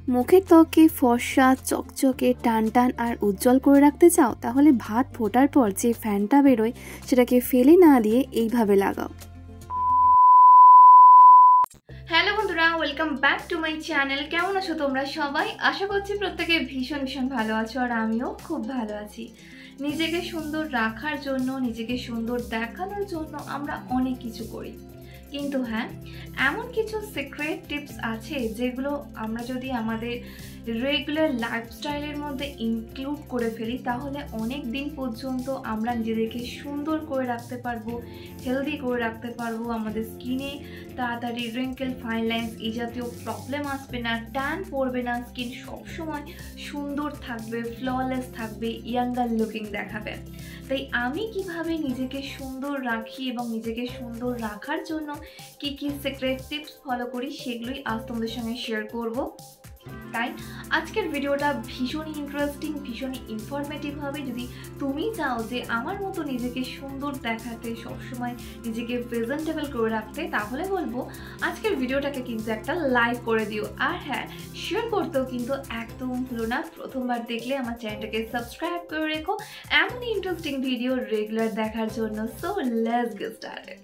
মুখের ত্বককে ফর্সা, চকচকে, টানটান আর উজ্জ্বল করে রাখতে চাও? তাহলে ভাত ফোটার পর যে ফ্যানটা বেরোয় সেটাকে ফেলে না দিয়ে এইভাবে লাগাও। হ্যালো বন্ধুরা, welcome back to my channel. কেমন আছো তোমরা সবাই? আশা করছি প্রত্যেকে ভীষণ ভালো আছো, আর আমিও খুব ভালো আছি। নিজেকে সুন্দর রাখার জন্য, নিজেকে সুন্দর দেখানোর জন্য আমরা অনেক কিছু করি, কিন্তু হ্যাঁ, এমন কিছু সিক্রেট টিপস আছে যেগুলো আমরা যদি আমাদের রেগুলার লাইফস্টাইলের মধ্যে ইনক্লুড করে ফেলি তাহলে অনেক দিন পর্যন্ত আমরা নিজেদেরকে সুন্দর করে রাখতে পারবো, হেলদি করে রাখতে পারবো। আমাদের স্কিনে তাড়াতাড়ি রিঙ্কেল, ফাইন লাইন্স এই জাতীয় প্রবলেম আসবে না, ট্যান পড়বে না, স্কিন সবসময় সুন্দর থাকবে, ফ্ললেস থাকবে, ইয়াঙ্গার লুকিং দেখাবে। তাই আমি কিভাবে নিজেকে সুন্দর রাখি এবং নিজেকে সুন্দর রাখার জন্য কি কি সিক্রেট টিপস ফলো করি সেগুলোই আজ তোমাদের সঙ্গে শেয়ার করব। তাই আজকের ভিডিওটা ভীষণই ইন্টারেস্টিং, ভীষণই ইনফরমেটিভ হবে। যদি তুমি চাও যে আমার মতো নিজেকে সুন্দর দেখাতে, সবসময় নিজেকে প্রেজেন্টেবল করে রাখতে, তাহলে বলবো আজকের ভিডিওটাকে কিন্তু একটা লাইক করে দিও। আর হ্যাঁ, শেয়ার করতেও কিন্তু একদম ভুলো না। প্রথমবার দেখলে আমার চ্যানেলটাকে সাবস্ক্রাইব করে রেখো এমনই ইন্টারেস্টিং ভিডিও রেগুলার দেখার জন্য। So let's get started.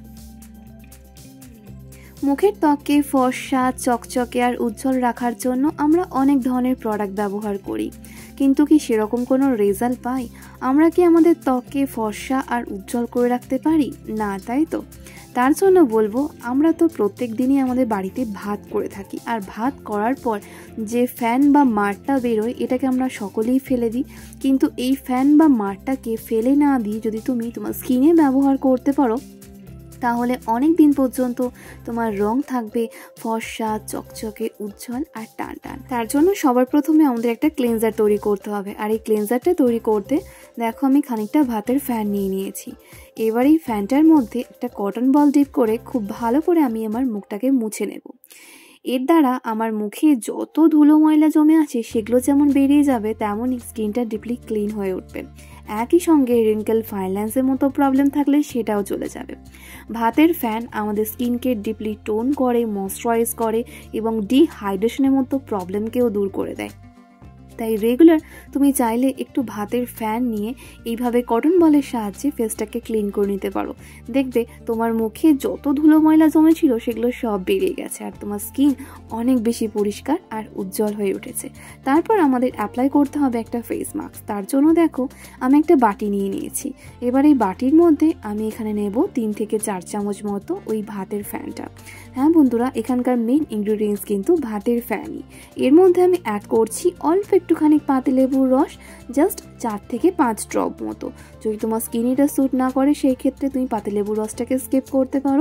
মুখের ত্বককে ফর্সা, চকচকে আর উজ্জ্বল রাখার জন্য আমরা অনেক ধরনের প্রোডাক্ট ব্যবহার করি, কিন্তু কি সেরকম কোনো রেজাল্ট পাই? আমরা কি আমাদের ত্বককে ফর্সা আর উজ্জ্বল করে রাখতে পারি? না, তাই তো। তার জন্য বলবো, আমরা তো প্রত্যেক দিনই আমাদের বাড়িতে ভাত করে থাকি, আর ভাত করার পর যে ফ্যান বা মাড়টা বেরোয় এটাকে আমরা সকলেই ফেলে দিই। কিন্তু এই ফ্যান বা মাড়টাকে ফেলে না দিয়ে যদি তুমি তোমার স্কিনে ব্যবহার করতে পারো তাহলে অনেক দিন পর্যন্ত তোমার রং থাকবে ফর্সা, চকচকে, উজ্জ্বল আর টানটান। তার জন্য সবার প্রথমে আমাদের একটা ক্লিনজার তৈরি করতে হবে, আর এই ক্লিনজারটা তৈরি করতে দেখো আমি খানিকটা ভাতের ফ্যান নিয়ে নিয়েছি। এবার এই ফ্যানটার মধ্যে একটা কটন বল ডিপ করে খুব ভালো করে আমি আমার মুখটাকে মুছে নেব। এর দ্বারা আমার মুখে যত ধুলো ময়লা জমে আছে সেগুলো যেমন বেরিয়ে যাবে, তেমনই স্কিনটা ডিপলি ক্লিন হয়ে উঠবে। একই সঙ্গে রিঙ্কেল, ফাইন লাইন্সের মতো প্রবলেম থাকলে সেটাও চলে যাবে। ভাতের ফ্যান আমাদের স্কিনকে ডিপলি টোন করে, ময়শ্চারাইজ করে এবং ডিহাইড্রেশনের মতো প্রবলেমকেও দূর করে দেয়। তাই রেগুলার তুমি চাইলে একটু ভাতের ফ্যান নিয়ে এইভাবে কটন বলের সাহায্যে ফেসটাকে ক্লিন করে নিতে পারো। দেখবে তোমার মুখে যত ধুলো ময়লা জমেছিল সেগুলো সব বেরিয়ে গেছে, আর তোমার স্কিন অনেক বেশি পরিষ্কার আর উজ্জ্বল হয়ে উঠেছে। তারপর আমাদের অ্যাপ্লাই করতে হবে একটা ফেস মাস্ক। তার জন্য দেখো আমি একটা বাটি নিয়ে নিয়েছি। এবার এই বাটির মধ্যে আমি এখানে নেব 3 থেকে 4 চামচ মতো ওই ভাতের ফ্যানটা। হ্যাঁ বন্ধুরা, এখানকার মেন ইনগ্রিডিয়েন্টস কিন্তু ভাতের ফ্যানই। এর মধ্যে আমি অ্যাড করছি অল্প একটুখানি পাতিলেবুর রস, জাস্ট 4 থেকে 5 ড্রপ মতো। যদি তোমার স্কিন এটা স্যুট না করে সেই ক্ষেত্রে তুমি পাতিলেবুর রসটাকে স্কিপ করতে পারো।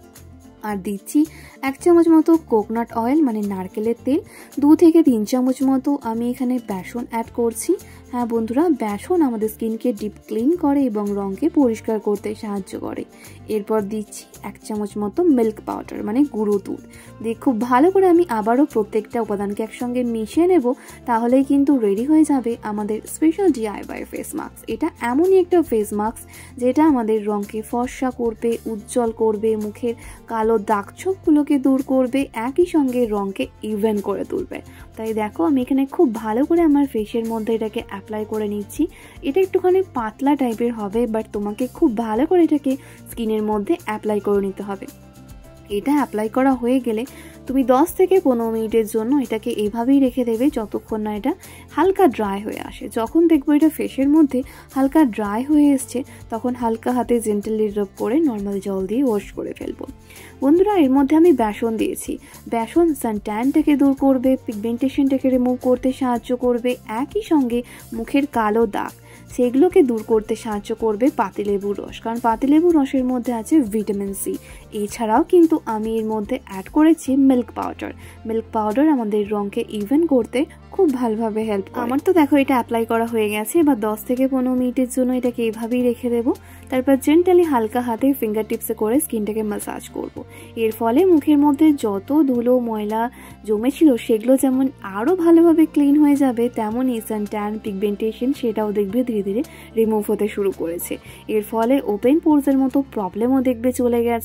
আর দিচ্ছি 1 চামচ মতো কোকোনাট অয়েল মানে নারকেলের তেল। 2 থেকে 3 চামচ মতো আমি এখানে বেসন অ্যাড করছি। হ্যাঁ বন্ধুরা, বেসন আমাদের স্কিনকে ডিপ ক্লিন করে এবং রঙকে পরিষ্কার করতে সাহায্য করে। এরপর দিচ্ছি 1 চামচ মতো মিল্ক পাউডার মানে গুঁড়ো দুধ দিয়ে খুব ভালো করে আমি আবারও প্রত্যেকটা উপাদানকে একসঙ্গে মিশিয়ে নেব। তাহলেই কিন্তু রেডি হয়ে যাবে আমাদের স্পেশাল DIY ফেস মাস্ক। এটা এমনই একটা ফেস মাস্ক যেটা আমাদের রঙকে ফর্সা করবে, উজ্জ্বল করবে, মুখের কালো দাগ ছোপগুলোকে দূর করবে, একই সঙ্গে রঙকে ইভেন করে তুলবে। তাই দেখো আমি এখানে খুব ভালো করে আমার ফেসের মধ্যে এটাকে অ্যাপ্লাই করে নিচ্ছি। এটা একটুখানি পাতলা টাইপের হবে, বাট তোমাকে খুব ভালো করে এটাকে স্কিনের মধ্যে অ্যাপ্লাই করে নিতে হবে। এটা অ্যাপ্লাই করা হয়ে গেলে তুমি 10 থেকে 15 মিনিটের জন্য এটাকে এইভাবেই রেখে দেবে যতক্ষণ না এটা হালকা ড্রাই হয়ে আসে। যখন দেখবো এটা ফেসের মধ্যে হালকা ড্রাই হয়ে এসছে তখন হালকা হাতে জেন্টালি রাব করে নর্মাল জল দিয়ে ওয়াশ করে ফেলবো। বন্ধুরা, এর মধ্যে আমি বেসন দিয়েছি। বেসন সানট্যানটাকে দূর করবে, পিগমেন্টেশনটাকে রিমুভ করতে সাহায্য করবে, একই সঙ্গে মুখের কালো দাগ সেগুলোকে দূর করতে সাহায্য করবে পাতিলেবুর রস, কারণ পাতিলেবুর রসের মধ্যে আছে ভিটামিন সি। এছাড়াও কিন্তু আমি এর মধ্যে অ্যাড করেছি মিল্ক পাউডার। মিল্ক পাউডার আমাদের রঙকে ইভেন করতে খুব ভালোভাবে হেল্প করে। আমার তো দেখো এটা অ্যাপ্লাই করা হয়ে গেছে। এবার 10 থেকে 15 মিনিটের জন্য এটাকে এইভাবেই রেখে দেবো। তারপর জেন্টালি হালকা হাতে ফিঙ্গার টিপসে করে স্কিনটাকে ম্যাসাজ করব। এর ফলে মুখের মধ্যে যত ধুলো ময়লা জমেছিল সেগুলো যেমন আরও ভালোভাবে ক্লিন হয়ে যাবে, তেমনই সানট্যান, পিগমেন্টেশন সেটাও দেখবে ধীরে ধীরে রিমুভ হতে শুরু করেছে। এর ফলে ওপেন পোরসের মতো প্রবলেমও দেখবে চলে গেছে।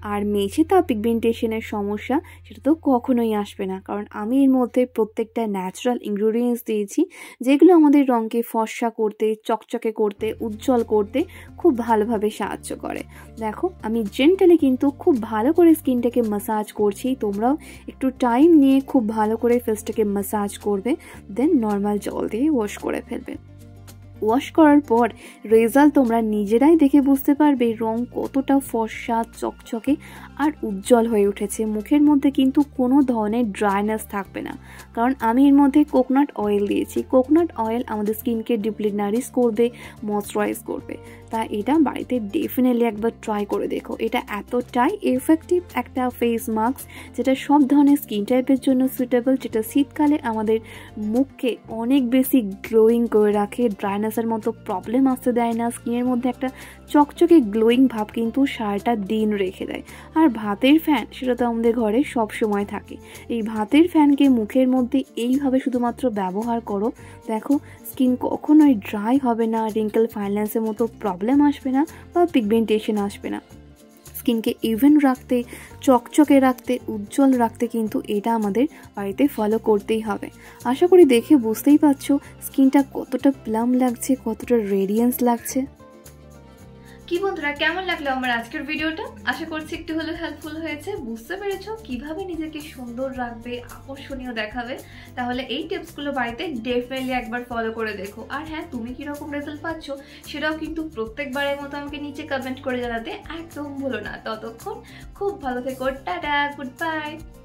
আর মেঝেতে পিগমেন্টেশনের সমস্যা সেটা তো কখনোই আসবে না, কারণ আমি এর মধ্যে প্রত্যেকটা ন্যাচারাল ইনগ্রিডিয়েন্টস দিয়েছি যেগুলো আমাদের রঙকে ফর্সা করতে, চকচকে করতে, উজ্জ্বল করতে খুব ভালোভাবে সাহায্য করে। দেখো আমি জেন্টালি কিন্তু খুব ভালো করে স্কিনটাকে ম্যাসাজ করছি, তোমরাও একটু টাইম নিয়ে খুব ভালো করে ফেসটাকে ম্যাসাজ করবে, দেন নর্মাল জল দিয়ে ওয়াশ করে ফেলবে। ওয়াশ করার পর রেজাল্ট তোমরা নিজেরাই দেখে বুঝতে পারবে রং কতটা ফর্সা, চকচকে আর উজ্জ্বল হয়ে উঠেছে। মুখের মধ্যে কিন্তু কোনো ধরনের ড্রাইনেস থাকবে না, কারণ আমি এর মধ্যে কোকোনাট অয়েল দিয়েছি। কোকোনাট অয়েল আমাদের স্কিনকে ডিপলি নারিশ করবে, ময়শ্চারাইজ করবে। তাই এটা বাড়িতে ডেফিনেটলি একবার ট্রাই করে দেখো। এটা এতটাই এফেক্টিভ একটা ফেস মাস্ক যেটা সব ধরনের স্কিন টাইপের জন্য সুইটেবল, যেটা শীতকালে আমাদের মুখকে অনেক বেশি গ্লোয়িং করে রাখে, ড্রাইনেসের মতো প্রবলেম আসতে দেয় না, স্কিনের মধ্যে একটা চকচকে গ্লোয়িং ভাব কিন্তু সারাটা দিন রেখে দেয়। আর ভাতের ফ্যান সেটা তো আমাদের ঘরে সব সময় থাকে। এই ভাতের ফ্যানকে মুখের মধ্যে এইভাবে শুধুমাত্র ব্যবহার করো, দেখো স্কিন কখনোই ড্রাই হবে না, রিঙ্কেল ফাইন্যান্সের মতো প্রবলেম আসবে না বা পিগমেন্টেশন আসবে না। স্কিনকে ইভেন রাখতে, চকচকে রাখতে, উজ্জ্বল রাখতে কিন্তু এটা আমাদের বাড়িতে ফলো করতেই হবে। আশা করি দেখে বুঝতেই পারছো স্কিনটা কতটা প্লাম লাগছে, কতটা রেডিয়েন্স লাগছে। কি বন্ধুরা, কেমন লাগলো আমার আজকের ভিডিওটা? আশা করছি একটু হলেও হেল্পফুল হয়েছে। বুঝতে পেরেছো কিভাবে নিজেকে সুন্দর রাখবে, আকর্ষণীয় দেখাবে। তাহলে এই টিপসগুলো বাড়িতে ডেফিনেটলি একবার ফলো করে দেখো। আর হ্যাঁ, তুমি কিরকম রেজাল্ট পাচ্ছ সেটাও কিন্তু প্রত্যেকবারের মতো আমাকে নিচে কমেন্ট করে জানাতে একদম ভুলো না। ততক্ষণ খুব ভালো থেকো, টাটা, গুড বাই।